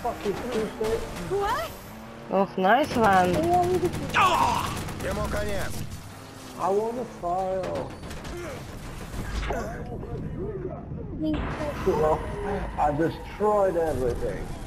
fucking stupid. What? Oh, nice one. Ему конец. I want to file. I destroyed everything.